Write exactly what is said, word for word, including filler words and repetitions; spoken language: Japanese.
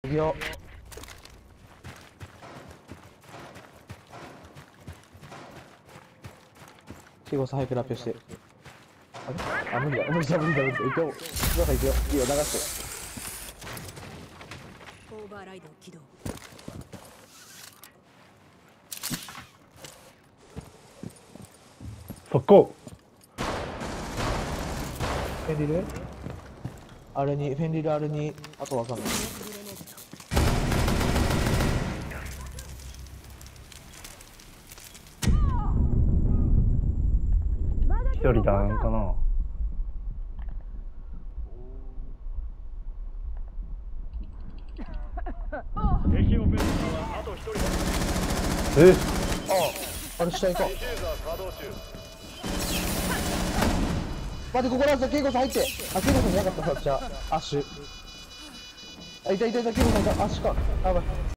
いくよ。シゴさん早くラップして。あれあ、無理だ。無理だ、無理だ、無理だ。行くよ。シゴさん行くよ。いいよ、流して。 オーバーライド起動。 速攻。 フェンリルあれに、フェンリルあれに、あとわかんない。 一人ダウンかな。 敵オペレーターはあと一人だ。 えあ、あれ下行こう。 ディフューザー稼働中。 待って、ここラスト、ケイコさん入って。あ、ケイコさんいなかった、さっちゃ。アッシュ。あ、いたいたいた、ケイコさんいた。アッシュか。やばい。